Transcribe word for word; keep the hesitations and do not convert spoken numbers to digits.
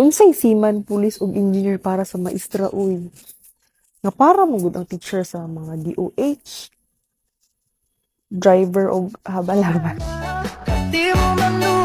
Unsay seaman, pulis ug engineer para sa maestra uy. Nga para mo gud ang teacher sa mga D O H, driver og habal-habal. Di mo man